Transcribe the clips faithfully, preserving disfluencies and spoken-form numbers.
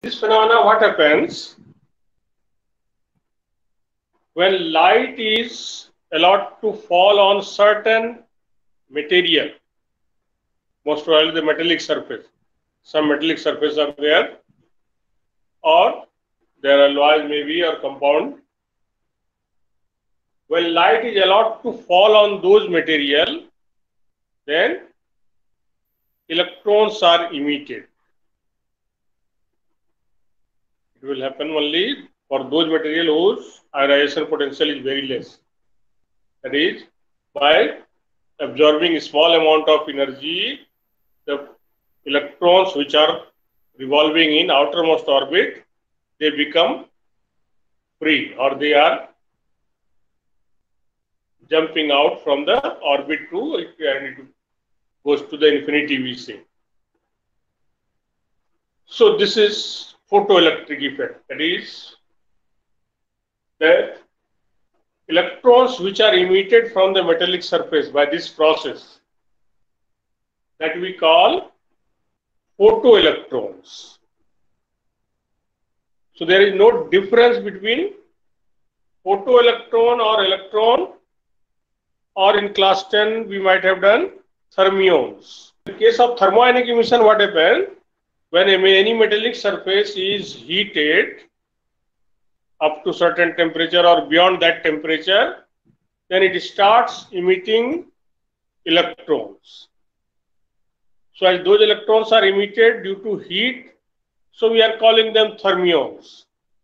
This phenomena, what happens when light is allowed to fall on certain material, most probably the metallic surface. Some metallic surface are there, or there are alloys maybe or compound. When light is allowed to fall on those material, then electrons are emitted. It will happen only for those material whose ionization potential is very less. That is, by absorbing a small amount of energy, the electrons which are revolving in outermost orbit, they become free, or they are jumping out from the orbit to, and it goes to the infinity, we say. So this is photoelectric effect. That is, that electrons which are emitted from the metallic surface by this process, that we call photoelectrons. So there is no difference between photoelectron or electron, or in class ten we might have done thermions. In case of thermionic emission, what happens? When any metallic surface is heated up to certain temperature or beyond that temperature, then it starts emitting electrons. So as those electrons are emitted due to heat, so we are calling them thermions.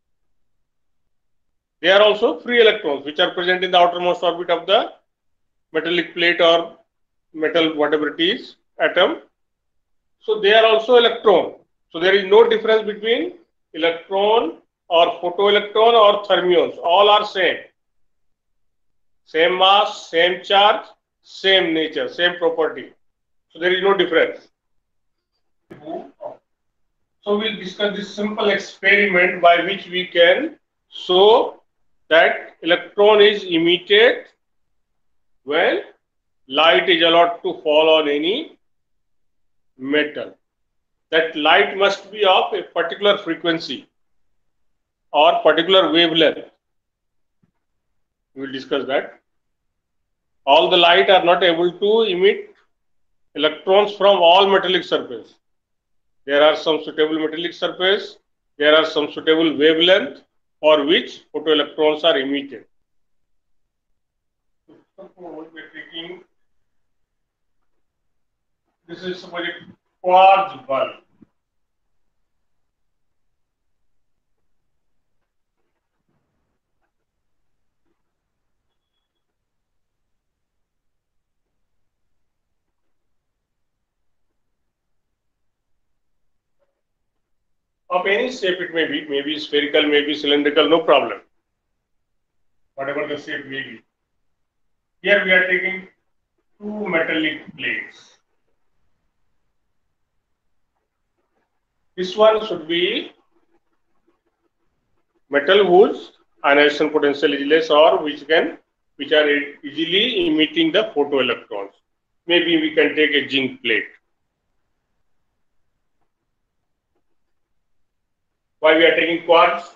They are also free electrons which are present in the outermost orbit of the metallic plate or metal, whatever it is, atom. So they are also electron. So there is no difference between electron or photoelectron or thermions. All are same. Same mass, same charge, same nature, same property. So there is no difference. So we'll discuss this simple experiment by which we can show that electron is emitted when light is allowed to fall on any metal. That light must be of a particular frequency or particular wavelength. We will discuss that. All the light are not able to emit electrons from all metallic surface. There are some suitable metallic surface, there are some suitable wavelength for which photoelectrons are emitted. Suppose we are taking, this is suppose a quartz bulb. Of any shape it may be, maybe spherical, maybe cylindrical, no problem. Whatever the shape may be. Here we are taking two metallic plates. This one should be metal whose ionization potential is less, or which can, which are easily emitting the photoelectrons. Maybe we can take a zinc plate. Why we are taking quartz?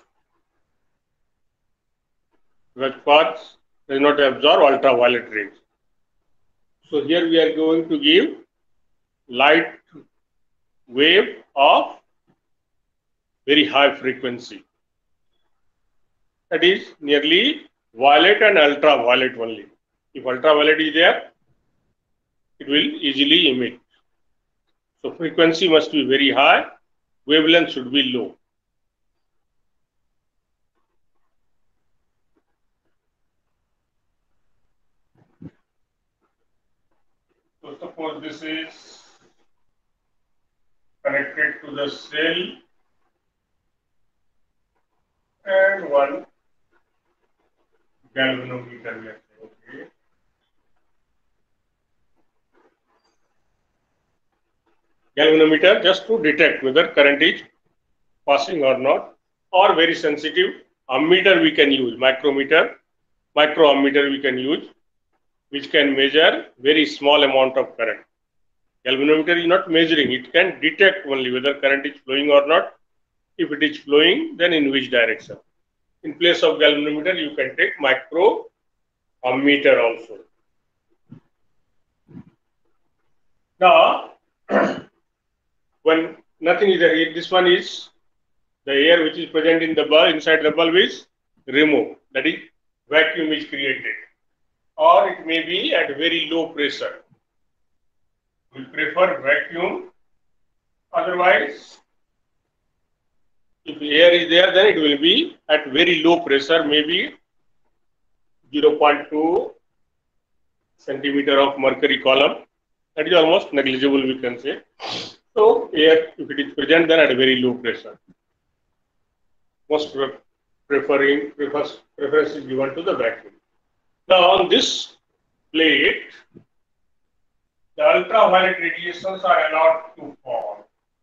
Because quartz does not absorb ultraviolet rays. So here we are going to give light wave of very high frequency. That is nearly violet and ultraviolet only. If ultraviolet is there, it will easily emit. So frequency must be very high, wavelength should be low. So suppose this is connected to the cell and one galvanometer. We are saying, okay. Galvanometer just to detect whether current is passing or not, or very sensitive ammeter we can use, micrometer, microammeter we can use, which can measure very small amount of current. Galvanometer is not measuring, it can detect only whether current is flowing or not. if it is flowing, then in which direction. In place of galvanometer, you can take microammeter also. Now, when nothing is there, this one is the air which is present in the bulb, inside the bulb is removed. That is, vacuum is created. Or it may be at very low pressure. We prefer vacuum. Otherwise, if air is there, then it will be at very low pressure, maybe zero point two centimeter of mercury column. That is almost negligible, we can say. So, air, if it is present, then at a very low pressure. Most preferring prefers, preference is given to the vacuum. Now, on this plate, the ultraviolet radiations are allowed to fall.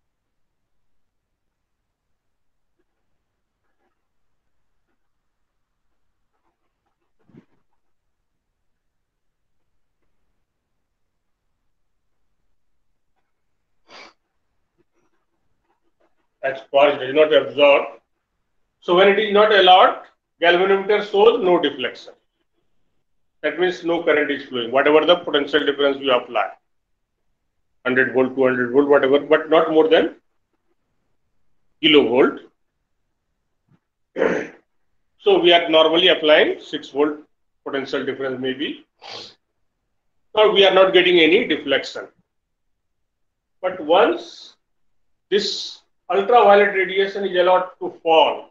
As far as it is not absorbed. So, when it is not allowed, galvanometer shows no deflection. That means no current is flowing, whatever the potential difference you apply. one hundred volt, two hundred volt, whatever, but not more than kilovolt. So, we are normally applying six volt potential difference maybe. Now, we are not getting any deflection. But once this ultraviolet radiation is allowed to fall,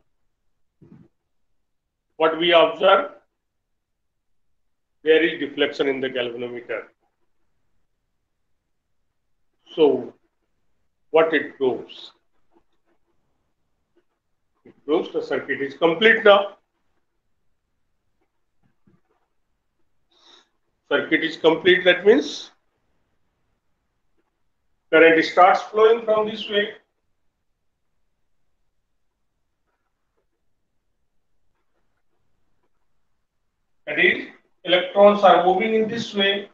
what we observe, there is deflection in the galvanometer. So, what it proves? It proves the circuit is complete now. Circuit is complete, that means current starts flowing from this way. That is, electrons are moving in this way.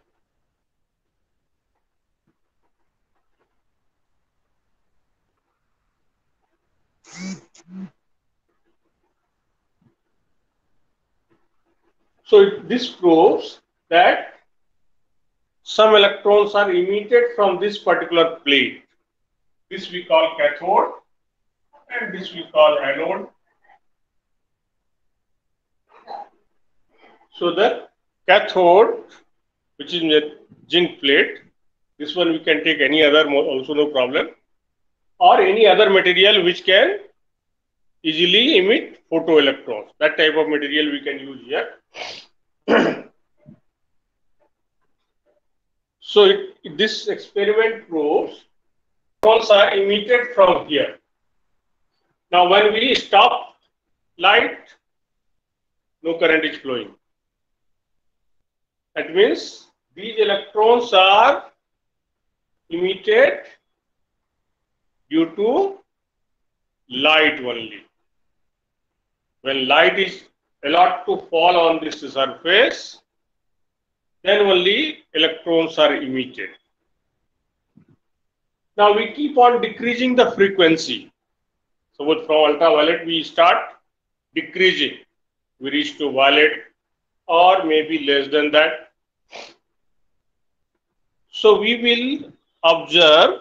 So, it, this proves that some electrons are emitted from this particular plate. This we call cathode and this we call anode. So, the cathode, which is a zinc plate, this one we can take any other, also no problem, or any other material which can easily emit photoelectrons. That type of material we can use here. So, it, this experiment proves electrons are emitted from here. Now, when we stop light, no current is flowing. That means these electrons are emitted due to light only. When light is allowed to fall on this surface, then only electrons are emitted. Now we keep on decreasing the frequency. So from ultraviolet we start decreasing. We reach to violet or maybe less than that. So we will observe,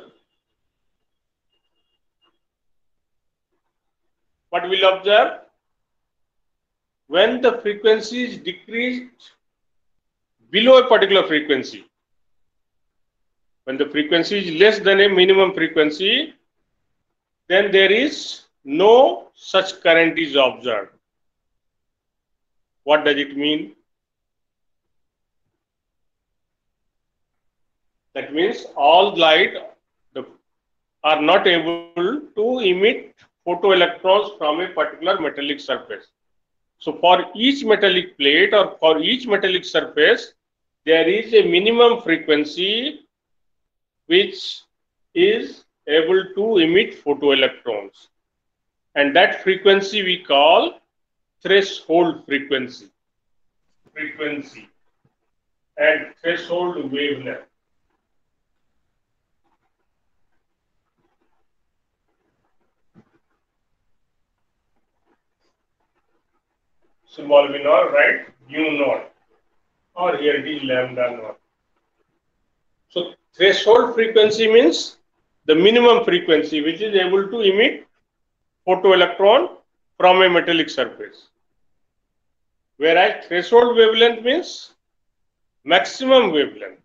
what we'll observe, when the frequency is decreased below a particular frequency. When the frequency is less than a minimum frequency, then there is no such current is observed. What does it mean? That means all light the, are not able to emit photoelectrons from a particular metallic surface. So for each metallic plate or for each metallic surface, there is a minimum frequency which is able to emit photoelectrons. And that frequency we call threshold frequency. Frequency and threshold wavelength. symbol we know, right? Nu naught, or here it is lambda naught. So threshold frequency means the minimum frequency which is able to emit photoelectron from a metallic surface. Whereas threshold wavelength means maximum wavelength.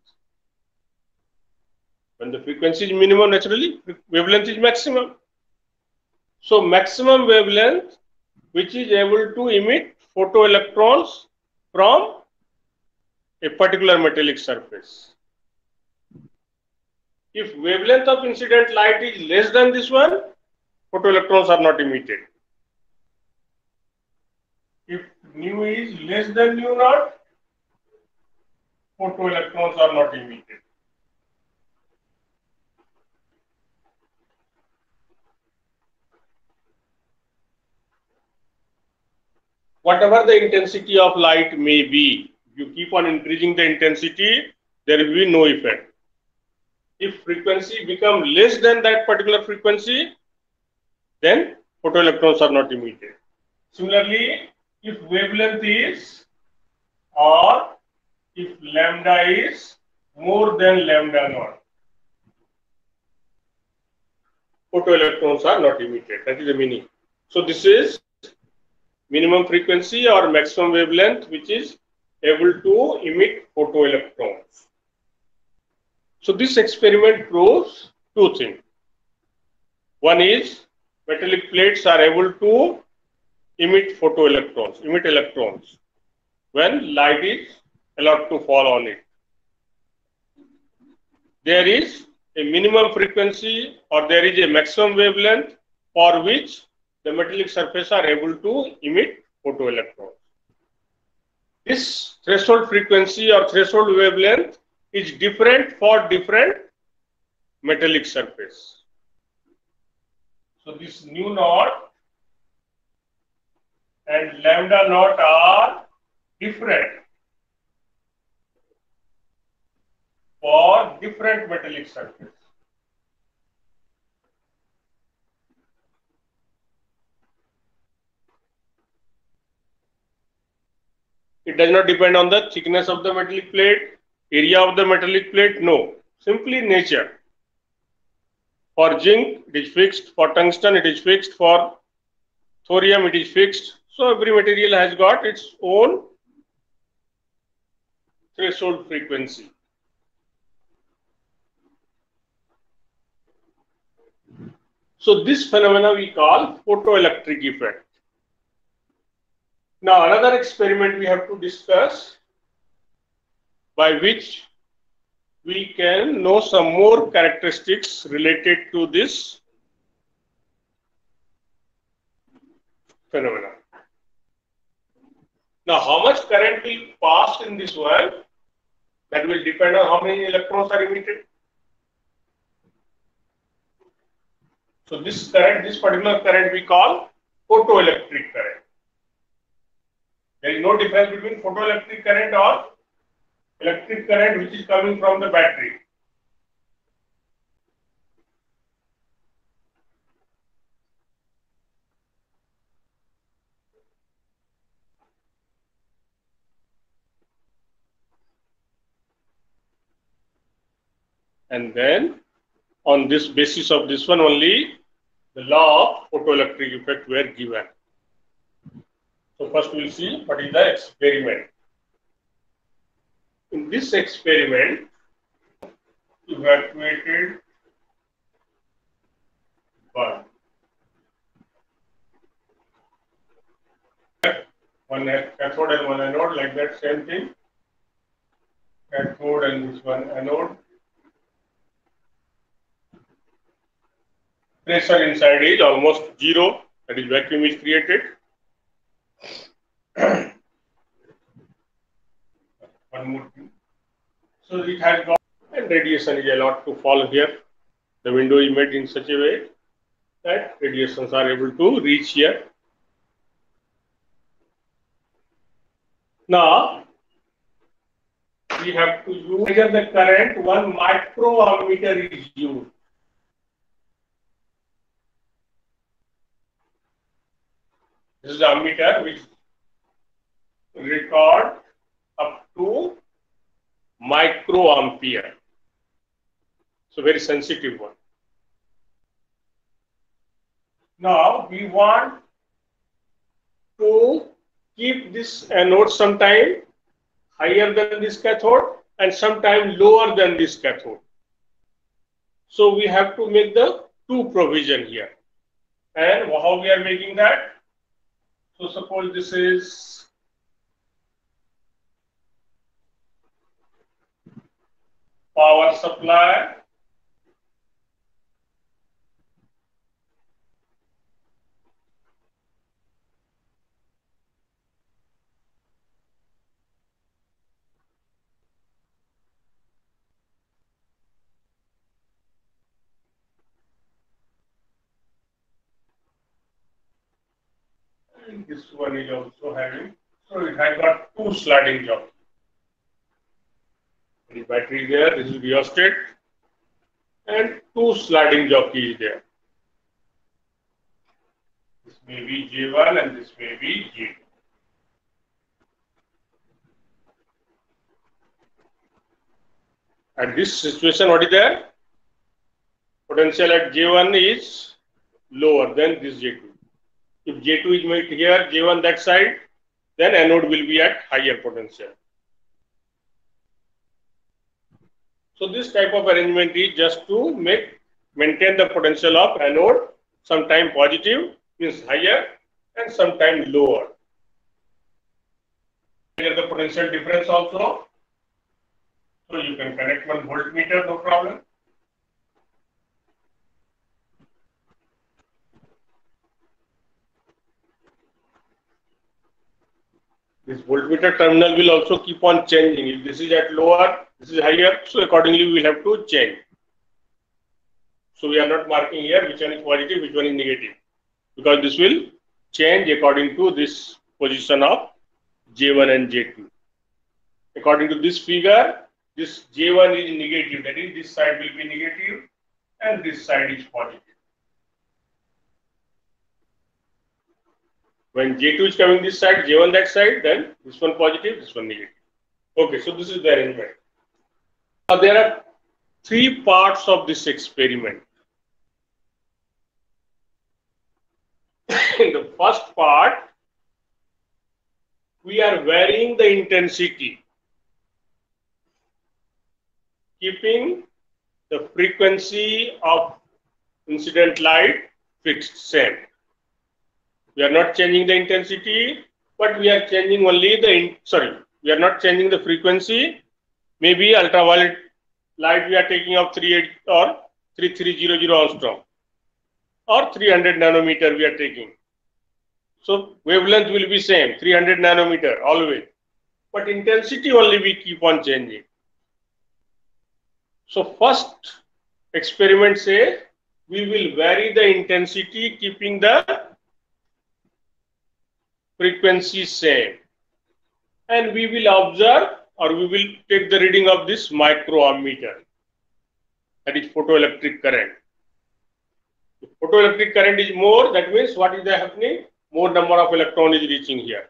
When the frequency is minimum, naturally wavelength is maximum. So maximum wavelength which is able to emit photoelectrons from a particular metallic surface. If wavelength of incident light is less than this one, photoelectrons are not emitted. If nu is less than nu naught, photoelectrons are not emitted. Whatever the intensity of light may be, you keep on increasing the intensity, there will be no effect. If frequency become less than that particular frequency, then photoelectrons are not emitted. Similarly, if wavelength is, or if lambda is more than lambda naught, photoelectrons are not emitted. That is the meaning. So this is minimum frequency or maximum wavelength which is able to emit photoelectrons. So this experiment proves two things. One is metallic plates are able to emit photoelectrons, emit electrons when light is allowed to fall on it. There is a minimum frequency or there is a maximum wavelength for which the metallic surface are able to emit photoelectrons. This threshold frequency or threshold wavelength is different for different metallic surface. So this nu naught and lambda naught are different for different metallic surface. It does not depend on the thickness of the metallic plate, area of the metallic plate, no, simply nature. For zinc, it is fixed. For tungsten, it is fixed. For thorium, it is fixed. So every material has got its own threshold frequency. So this phenomena we call photoelectric effect. Now another experiment we have to discuss by which we can know some more characteristics related to this phenomena. Now how much current will pass in this world, that will depend on how many electrons are emitted. So this current, this particular current we call photoelectric current. There is no difference between photoelectric current or electric current which is coming from the battery. And then on this basis of this one only, the law of photoelectric effect were given. So first we will see what is the experiment. In this experiment, evacuated bulb. One cathode and one anode, like that, same thing. Cathode and this one anode. Pressure inside is almost zero, that is vacuum is created. One more thing. So it has got, and radiation is allowed to fall here. The window is made in such a way that radiations are able to reach here. Now we have to use measure the current. One microammeter is used. This is the ammeter which record up to microampere. So very sensitive one. Now we want to keep this anode sometime higher than this cathode and sometime lower than this cathode. So we have to make the two provision here. And how we are making that? So suppose this is power supply. And this one is also having, so it has got two sliding jobs. The battery there, this is rheostat, and two sliding jockey is there. This may be J one and this may be J two. At this situation, what is there? Potential at J one is lower than this J two. If J two is made here, J one that side, then anode will be at higher potential. So this type of arrangement is just to make maintain the potential of anode, sometime positive means higher and sometime lower. Here the potential difference also. So you can connect one voltmeter, no problem. This voltmeter terminal will also keep on changing. If this is at lower, this is higher, so accordingly we will have to change. So we are not marking here which one is positive, which one is negative, because this will change according to this position of J one and J two. According to this figure, this J one is negative, that is this side will be negative and this side is positive. When J two is coming this side, J one that side, then this one positive, this one negative. Okay, so this is the arrangement. Now there are three parts of this experiment. In the first part, we are varying the intensity, keeping the frequency of incident light fixed same. We are not changing the intensity, but we are changing only the, in, sorry, we are not changing the frequency. Maybe ultraviolet light we are taking of three eight or three three hundred angstrom or three hundred nanometer we are taking. So wavelength will be same, three hundred nanometer always, but intensity only we keep on changing. So first experiment say we will vary the intensity keeping the frequency same, and we will observe or we will take the reading of this microammeter, that is photoelectric current. If photoelectric current is more, that means what is happening? More number of electron is reaching here.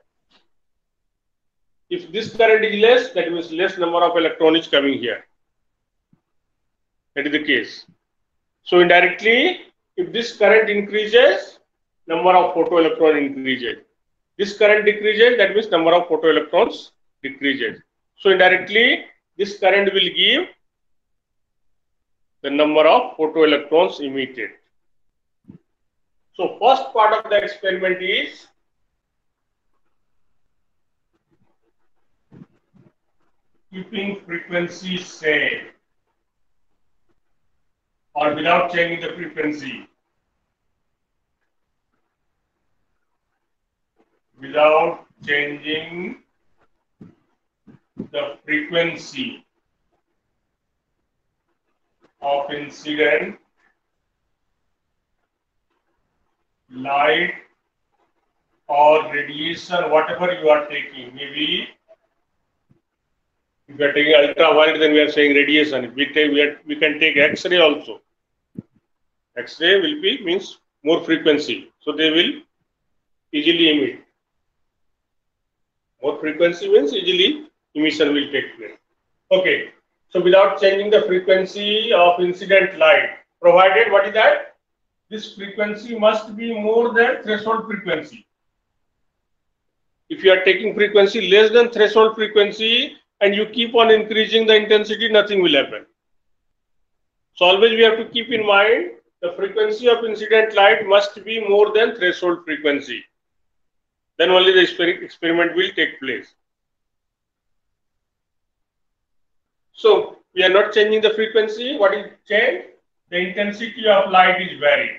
If this current is less, that means less number of electron is coming here. That is the case. So indirectly, if this current increases, number of photoelectron increases. This current decreases, that means number of photoelectrons decreases. So indirectly, this current will give the number of photoelectrons emitted. So first part of the experiment is keeping frequency same or without changing the frequency. Without changing the frequency of incident light or radiation, whatever you are taking. Maybe if you are taking ultraviolet, then we are saying radiation. If we take, we, are, we can take X-ray also. X-ray will be means more frequency, so they will easily emit. More frequency means easily emission will take place. Okay. So without changing the frequency of incident light, provided what is that? This frequency must be more than threshold frequency. If you are taking frequency less than threshold frequency and you keep on increasing the intensity, nothing will happen. So always we have to keep in mind the frequency of incident light must be more than threshold frequency. Then only the exper experiment will take place. So we are not changing the frequency. What is changed? The intensity of light is varied.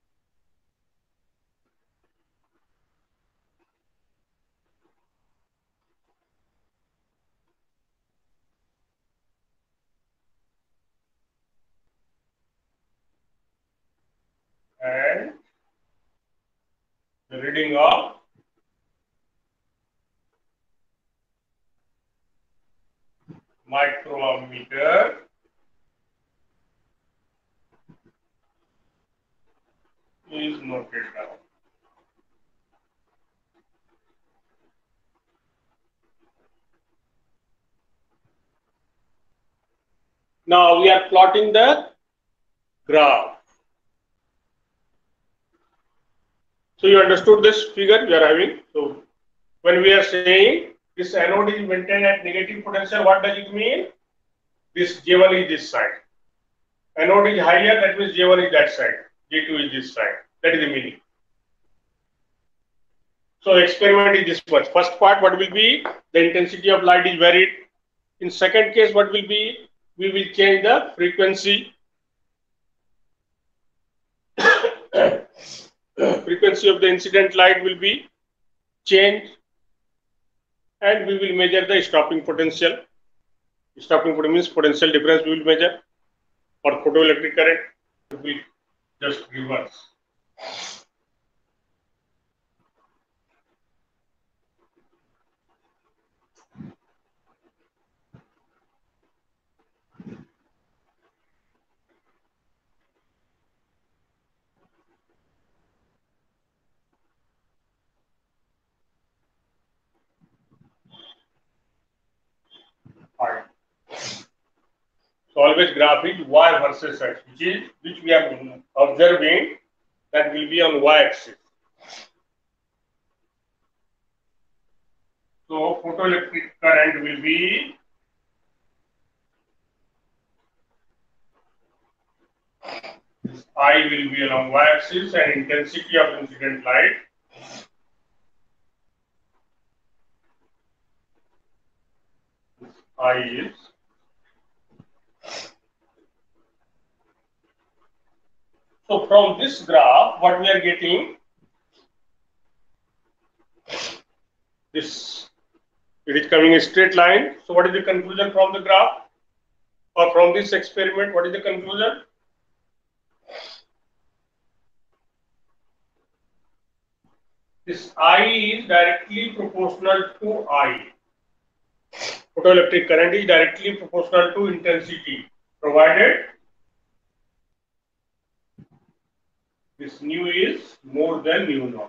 And the reading of microammeter is noted down. Now we are plotting the graph. So you understood this figure we are having. So when we are saying this anode is maintained at negative potential, what does it mean? This J one is this side. Anode is higher, that means J one is that side. J two is this side. That is the meaning. So experiment is this much. First part, what will be? The intensity of light is varied. In second case, what will be? We will change the frequency. Frequency of the incident light will be changed, and we will measure the stopping potential. Stopping potential means potential difference we will measure, or photoelectric current will just reverse. Fine. So always graph is y versus x, which is which we are observing that will be on y-axis. So photoelectric current will be this I will be along y-axis, and intensity of incident light I is so from this graph what we are getting, this it is coming a straight line. So what is the conclusion from the graph or from this experiment? What is the conclusion? This I is directly proportional to I. Photoelectric current is directly proportional to intensity, provided this nu is more than mu naught.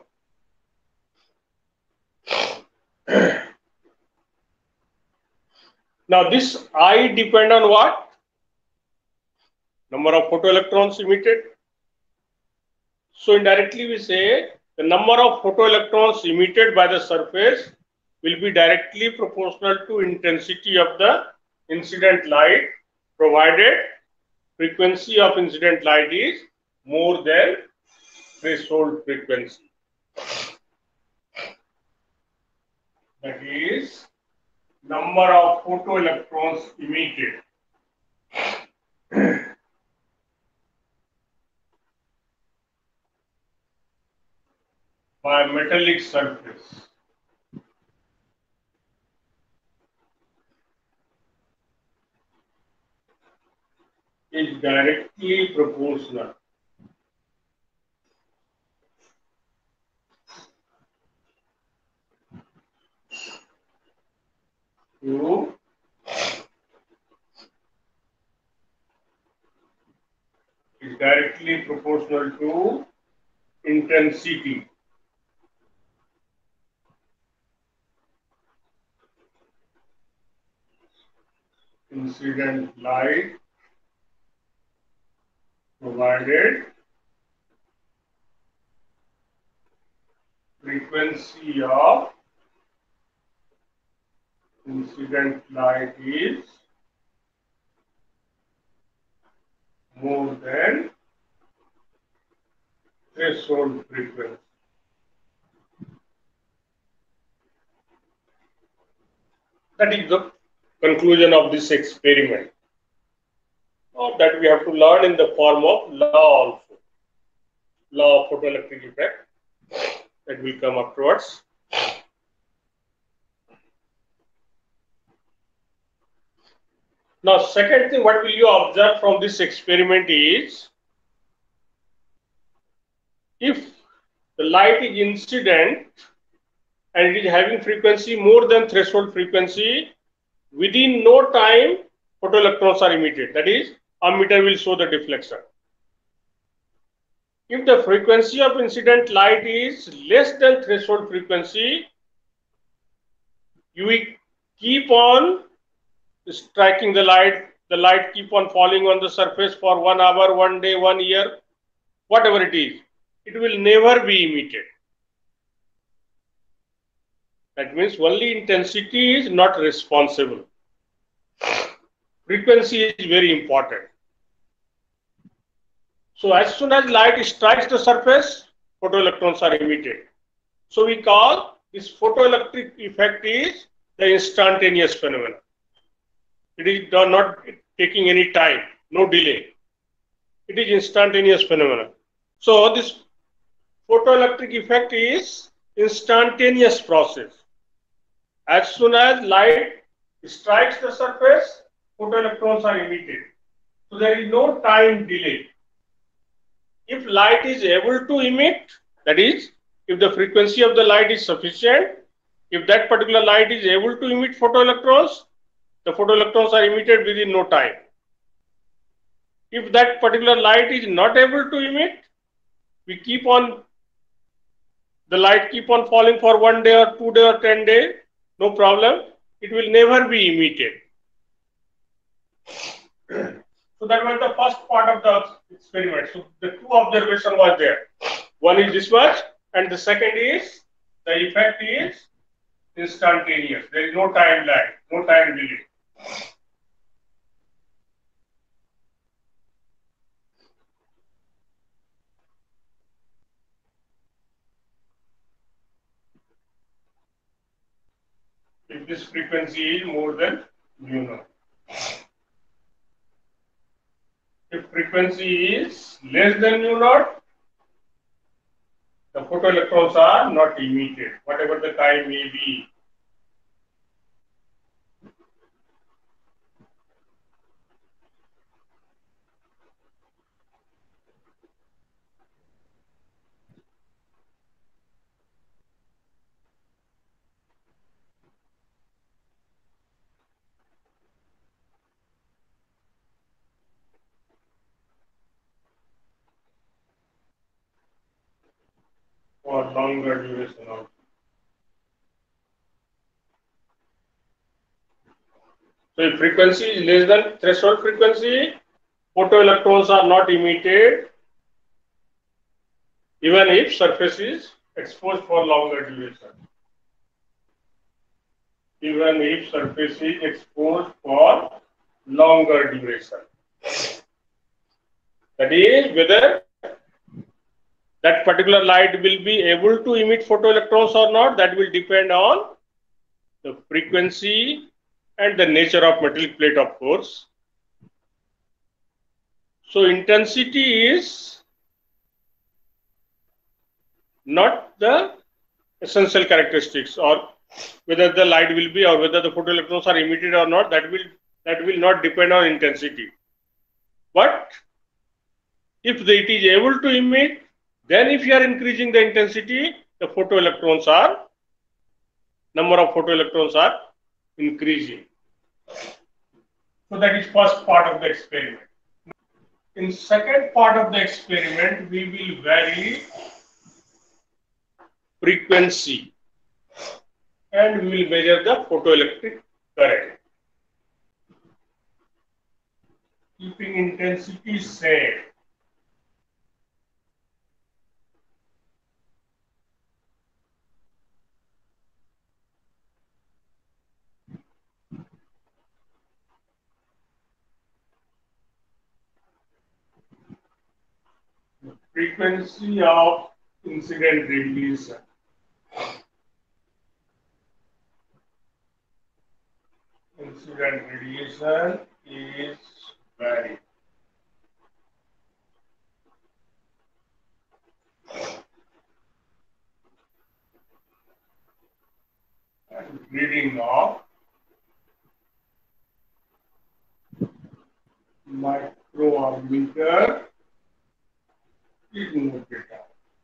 Now this I depend on what? Number of photoelectrons emitted. So indirectly we say the number of photoelectrons emitted by the surface will be directly proportional to intensity of the incident light, provided frequency of incident light is more than threshold frequency. That is number of photoelectrons emitted by metallic surface is directly proportional to is directly proportional to intensity incident light provided frequency of incident light is more than threshold frequency. That is the conclusion of this experiment. Or that we have to learn in the form of law also. Law of photoelectric effect that will come afterwards. Now, second thing, what will you observe from this experiment is, if the light is incident and it is having frequency more than threshold frequency, within no time photoelectrons are emitted. That is, ammeter will show the deflection. If the frequency of incident light is less than threshold frequency, you will keep on striking the light, the light keep on falling on the surface for one hour, one day, one year, whatever it is, it will never be emitted. That means only intensity is not responsible. Frequency is very important. So as soon as light strikes the surface, photoelectrons are emitted. So we call this photoelectric effect is the instantaneous phenomenon. It is not taking any time, no delay. It is instantaneous phenomenon. So this photoelectric effect is instantaneous process. As soon as light strikes the surface, photoelectrons are emitted. So there is no time delay. If light is able to emit, that is, if the frequency of the light is sufficient, if that particular light is able to emit photoelectrons, the photoelectrons are emitted within no time. If that particular light is not able to emit, we keep on, the light keep on falling for one day or two day or ten days, no problem, it will never be emitted. So that was the first part of the experiment. So the two observations was there. One is this much, and the second is the effect is instantaneous. There is no time lag, no time delay. If this frequency is more than mu naught. If frequency is less than mu naught, the photoelectrons are not emitted, whatever the time may be. For longer duration also. So if frequency is less than threshold frequency, photoelectrons are not emitted even if surface is exposed for longer duration. Even if surface is exposed for longer duration. That is, whether that particular light will be able to emit photoelectrons or not, that will depend on the frequency and the nature of metallic plate, of course. So intensity is not the essential characteristics, or whether the light will be or whether the photoelectrons are emitted or not, that will that will not depend on intensity. But if it is able to emit, then if you are increasing the intensity, the photoelectrons are, number of photoelectrons are increasing. So that is first part of the experiment. In second part of the experiment, we will vary frequency and we will measure the photoelectric current. keeping intensity same. The frequency of incident radiation. Incident radiation is varied. And reading of microammeter is noted down.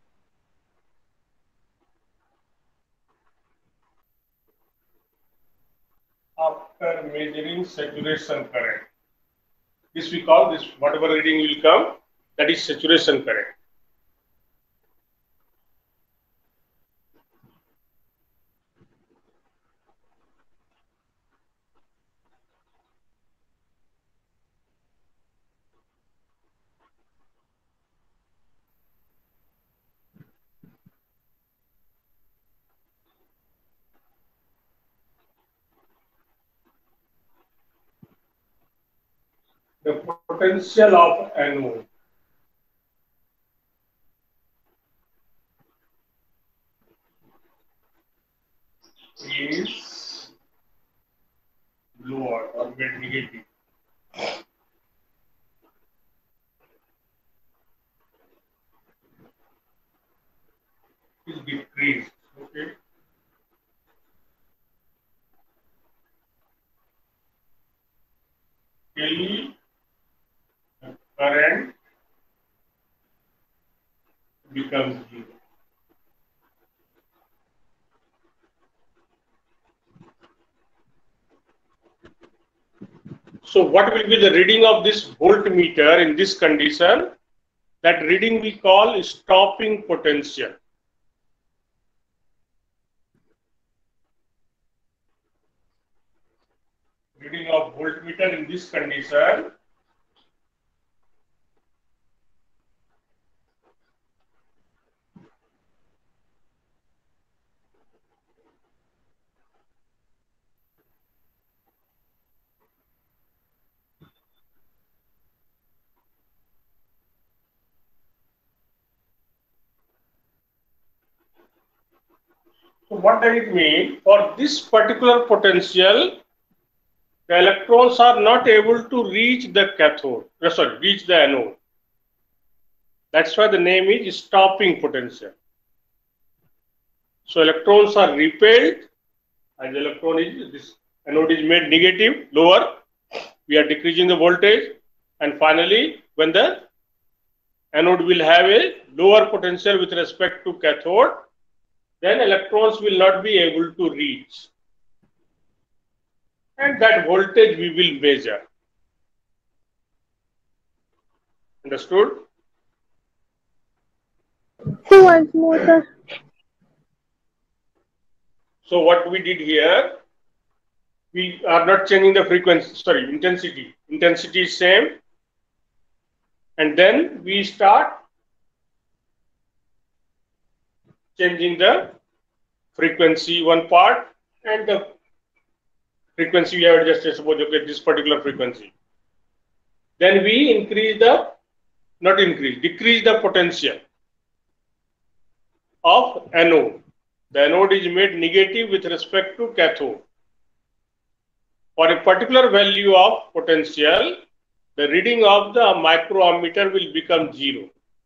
After measuring saturation current, this we call this, whatever reading will come, that is saturation current. The potential of anode is lower or made negative. Is decreased. Okay. Till the current becomes zero. So what will be the reading of this voltmeter in this condition? That reading we call stopping potential. Reading of voltmeter in this condition So what does it mean? For this particular potential, the electrons are not able to reach the cathode, uh, sorry, reach the anode. That's why the name is stopping potential. So electrons are repelled, as electron is, this anode is made negative, lower, we are decreasing the voltage, and finally, when the anode will have a lower potential with respect to cathode, then electrons will not be able to reach. And that voltage we will measure. Understood? So once more, sir. So what we did here, we are not changing the frequency, sorry, intensity. Intensity is same. And then we start changing the frequency one part, and the frequency we have adjusted, suppose okay, this particular frequency. Then we increase the, not increase, decrease the potential of anode. The anode is made negative with respect to cathode. For a particular value of potential, the reading of the microammeter will become zero.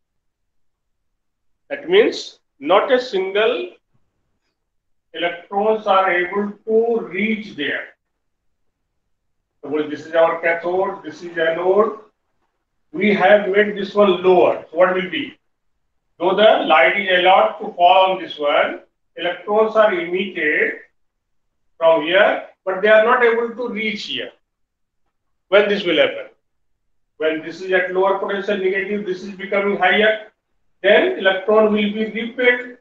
That means not a single electrons are able to reach there. Suppose this is our cathode, this is anode. We have made this one lower. So what will be? Though the light is allowed to fall on this one, electrons are emitted from here, but they are not able to reach here. When this will happen? When this is at lower potential negative, this is becoming higher, then electron will be repelled.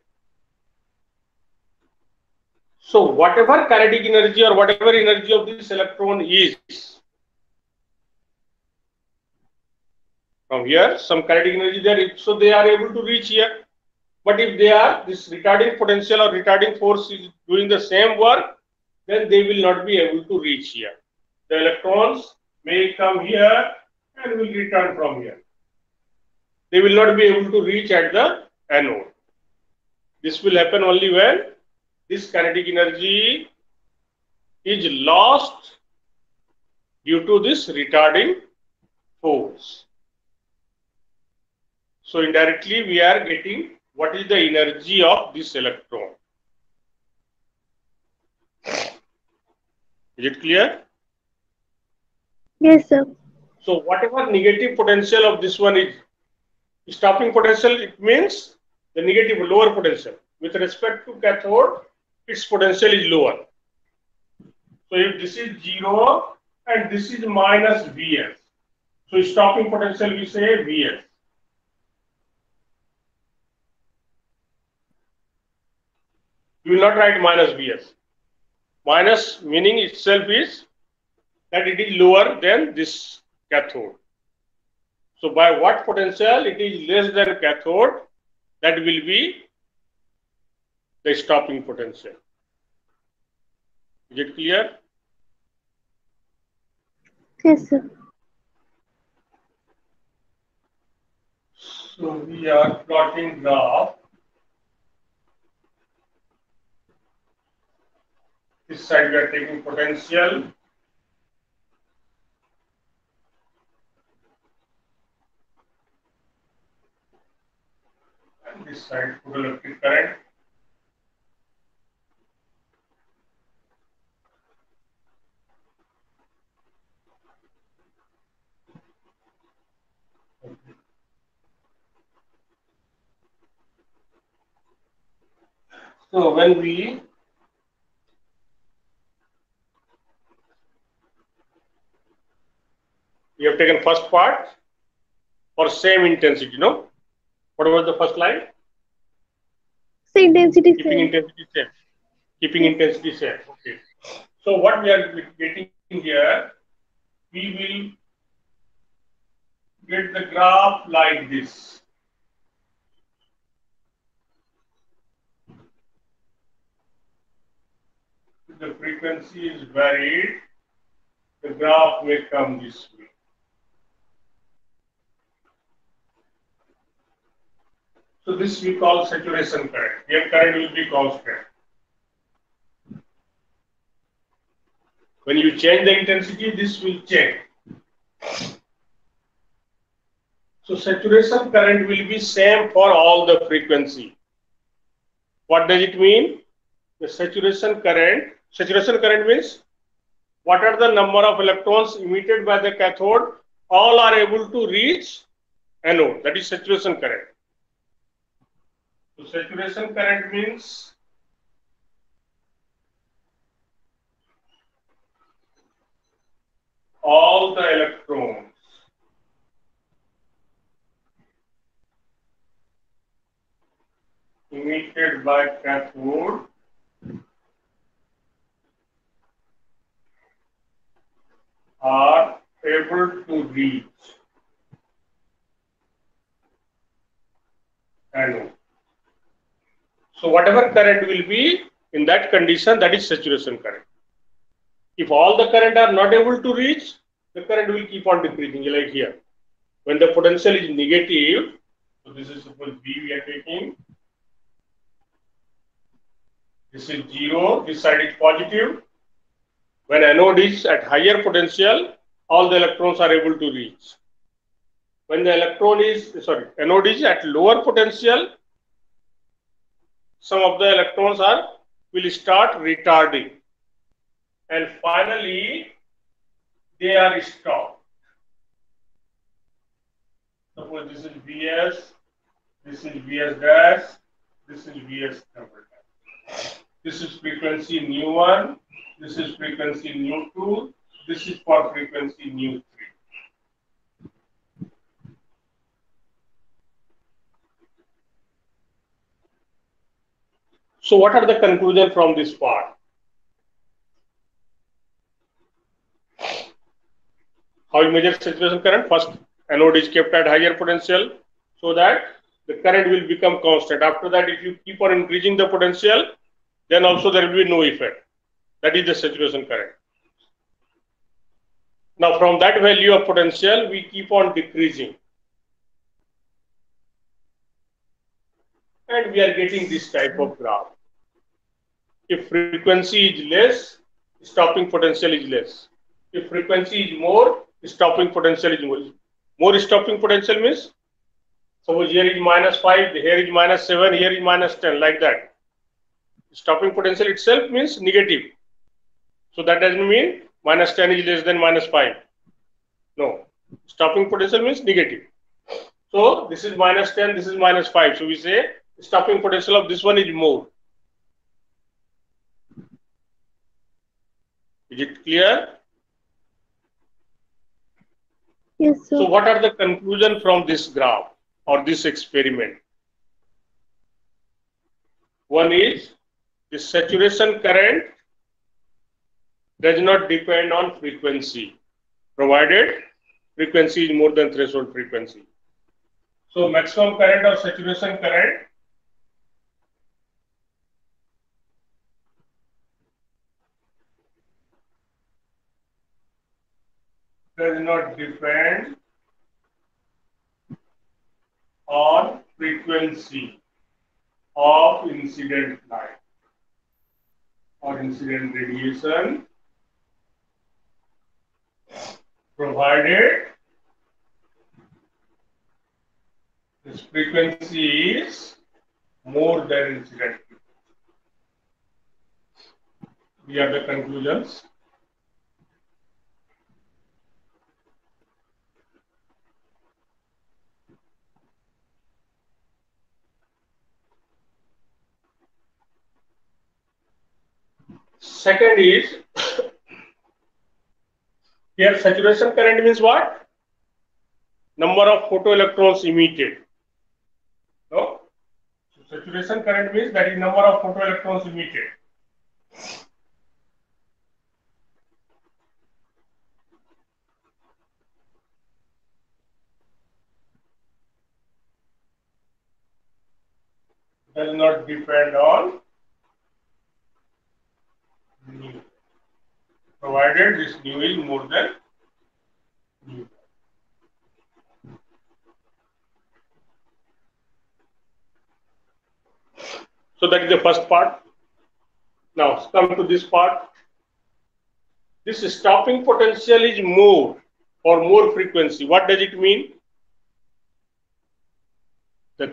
So whatever kinetic energy or whatever energy of this electron is, From here, some kinetic energy there, so they are able to reach here. But if they are, this retarding potential or retarding force is doing the same work, then they will not be able to reach here. The electrons may come here and will return from here. They will not be able to reach at the anode. This will happen only when this kinetic energy is lost due to this retarding force. So indirectly we are getting what is the energy of this electron. Is it clear? Yes, sir. So whatever negative potential of this one is stopping potential, it means the negative lower potential. With respect to cathode, its potential is lower. So if this is zero and this is minus Vs, so stopping potential we say Vs. You will not write minus Vs. Minus meaning itself is that it is lower than this cathode. So by what potential it is less than cathode, that will be the stopping potential. Is it clear? Yes, sir. So we are plotting graph. This side we are taking potential. And this side photoelectric current. So when we we have taken first part for same intensity, no? What was the first line? So intensity Keeping same. intensity same. Keeping intensity same. Okay. So what we are getting here, we will get the graph like this. If the frequency is varied, the graph may come this way. So this we call saturation current. Here current will be constant. When you change the intensity, this will change. So saturation current will be same for all the frequency. What does it mean? The saturation current, saturation current means what are the number of electrons emitted by the cathode, all are able to reach anode. That is saturation current. So saturation current means all the electrons emitted by cathode are able to reach anode. So whatever current will be in that condition, that is saturation current. If all the current are not able to reach, the current will keep on decreasing, like here. When the potential is negative, so this is suppose V we are taking, this is zero, this side is positive. When anode is at higher potential, all the electrons are able to reach. When the electron is, sorry, anode is at lower potential, some of the electrons are will start retarding. And finally, they are stopped. Suppose this is Vs, this is Vs dash, this is Vs double dash. This is frequency nu one, this is frequency nu two, this is for frequency nu three. So what are the conclusions from this part? How you measure saturation current? First, Anode is kept at higher potential so that the current will become constant. After that, if you keep on increasing the potential, then also there will be no effect. That is the saturation current. Now, from that value of potential, we keep on decreasing. And we are getting this type of graph. If frequency is less, stopping potential is less. If frequency is more, stopping potential is more. More stopping potential means, suppose here is minus five, here is minus seven, here is minus ten, like that. Stopping potential itself means negative. So that doesn't mean minus ten is less than minus five. No. Stopping potential means negative. So this is minus ten, this is minus five. So we say stopping potential of this one is more. Is it clear? Yes, sir. So what are the conclusion from this graph or this experiment? One is the saturation current does not depend on frequency, provided frequency is more than threshold frequency. So maximum current or saturation current does not depend on frequency of incident light or incident radiation, provided this frequency is more than incident frequency. We have the conclusions. Second is, here saturation current means what? Number of photoelectrons emitted. No? So saturation current means that is number of photoelectrons emitted. Does not depend on nu, provided this nu is more than nu. So that is the first part. Now come to this part. This stopping potential is more or more frequency. What does it mean? That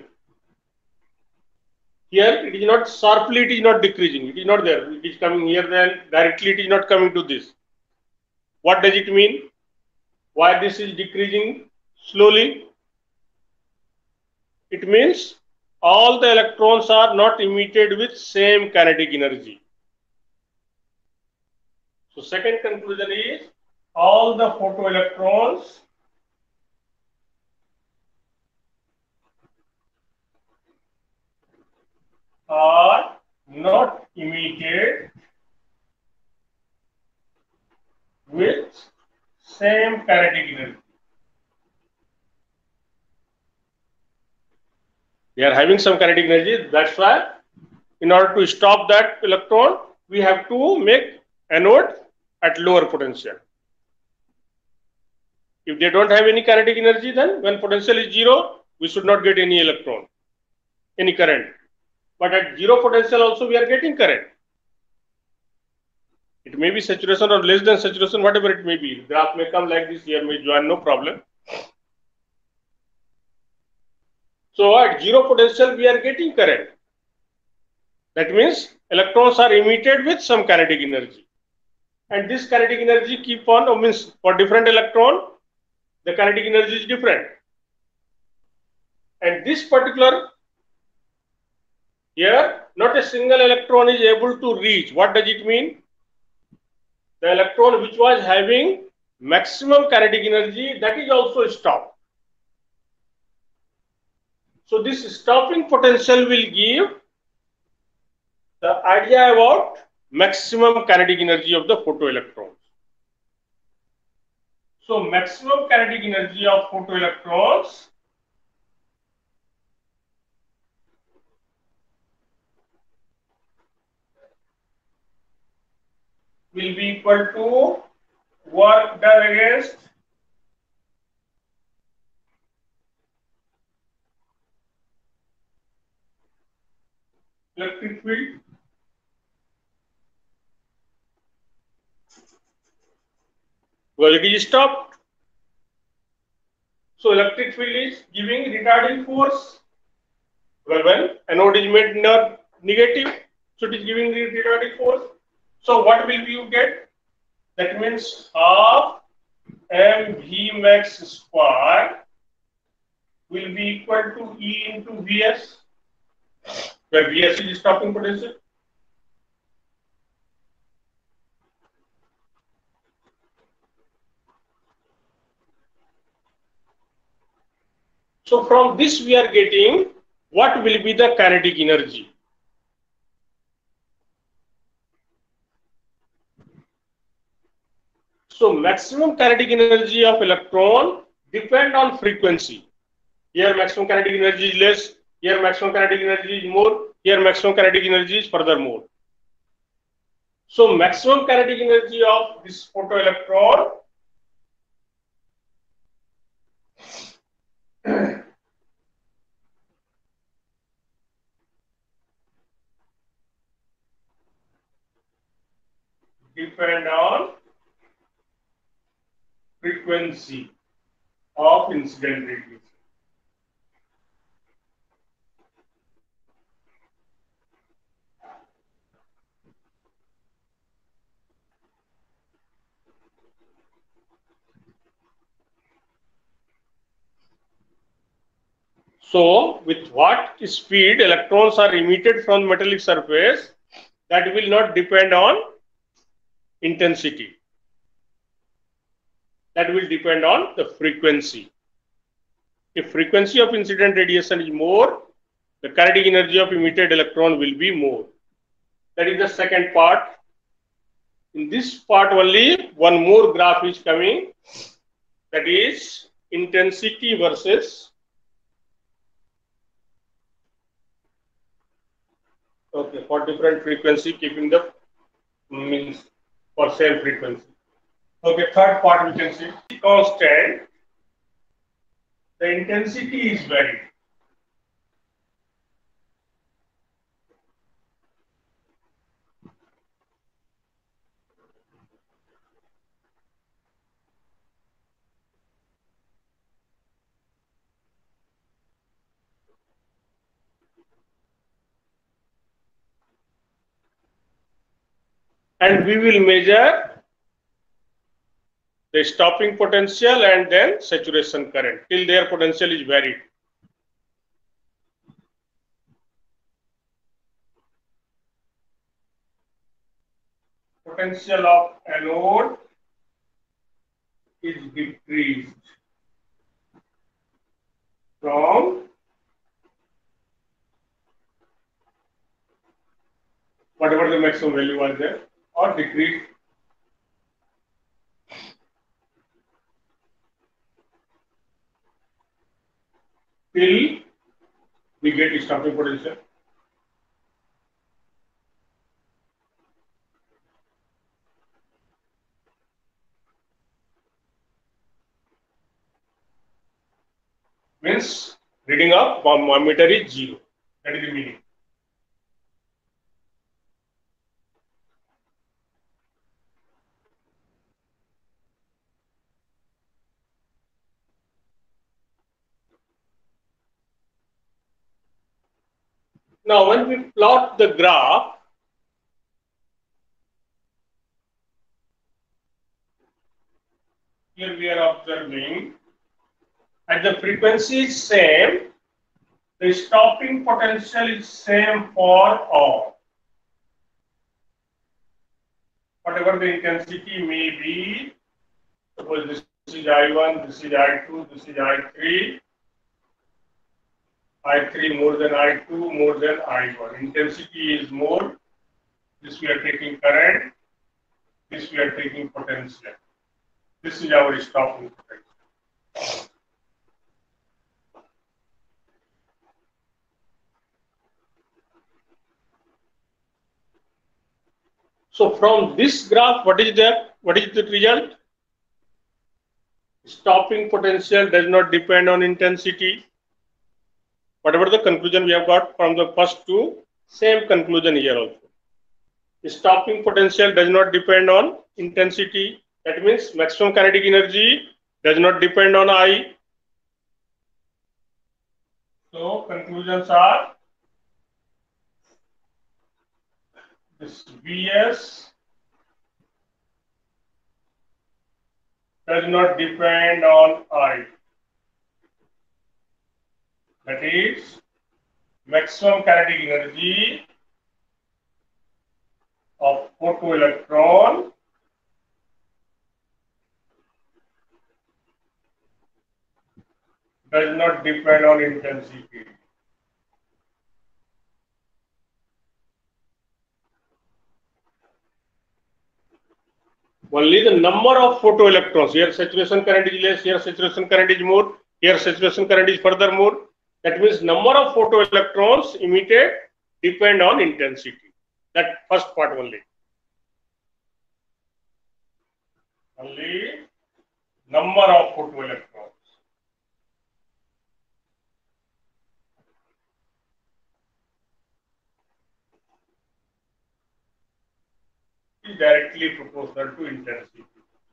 here it is not sharply, it is not decreasing, it is not there, it is coming here, then directly it is not coming to this. What does it mean? Why this is decreasing slowly? It means all the electrons are not emitted with same kinetic energy. So second conclusion is all the photoelectrons are not emitted with same kinetic energy. They are having some kinetic energy. That's why in order to stop that electron, we have to make anode at lower potential. If they don't have any kinetic energy, then when potential is zero, we should not get any electron, any current. But at zero potential also we are getting current. It may be saturation or less than saturation, whatever it may be. Graph may come like this, here may join, no problem. So at zero potential we are getting current. That means electrons are emitted with some kinetic energy. And this kinetic energy keep on, or means for different electron, the kinetic energy is different. And this particular, here, not a single electron is able to reach. What does it mean? The electron which was having maximum kinetic energy, that is also stopped. So this stopping potential will give the idea about maximum kinetic energy of the photoelectrons. So maximum kinetic energy of photoelectrons will be equal to work done against electric field because it is stopped. So electric field is giving retarding force. Well, when anode is made negative, so it is giving the retarding force. So what will you get? That means half m v max square will be equal to E into Vs, where Vs is stopping potential. So from this we are getting what will be the kinetic energy. So maximum kinetic energy of electron depend on frequency. Here maximum kinetic energy is less, here maximum kinetic energy is more, here maximum kinetic energy is further more. So maximum kinetic energy of this photoelectron depend on frequency of incident radiation. So with what speed electrons are emitted from metallic surface, that will not depend on intensity. That will depend on the frequency. If frequency of incident radiation is more, the kinetic energy of emitted electron will be more. That is the second part. In this part only one more graph is coming, that is intensity versus okay for different frequency, keeping the means for same frequency. Okay, third part we can see constant, the intensity is varied. And we will measure the stopping potential and then saturation current till their potential is varied. Potential of anode is decreased from whatever the maximum value was there, or decreased till we get stopping potential. Means reading of one meter is zero. That is the meaning. Now, when we plot the graph, here we are observing at the frequency is same, the stopping potential is same for all. Whatever the intensity may be, suppose this is I one, this is I two, this is I three, I three more than I two, more than I one. Intensity is more. This we are taking current, this we are taking potential. This is our stopping potential. So from this graph, what is the what is the result? Stopping potential does not depend on intensity. Whatever the conclusion we have got from the first two, same conclusion here also. Stopping potential does not depend on intensity. That means maximum kinetic energy does not depend on I. So conclusions are this V S does not depend on I. That is maximum kinetic energy of photoelectron does not depend on intensity. Only the number of photoelectrons, here saturation current is less, here saturation current is more, here saturation current is further more. That means number of photoelectrons emitted depend on intensity. That first part only. Only number of photoelectrons. Is directly proportional to intensity.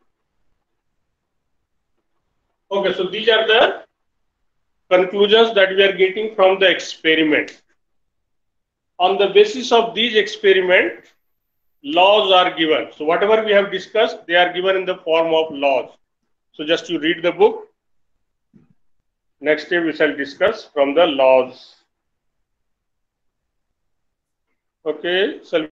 Okay, so these are the conclusions that we are getting from the experiment. On the basis of these experiments, laws are given. So whatever we have discussed, they are given in the form of laws. So just you read the book. Next day we shall discuss from the laws. Okay, shall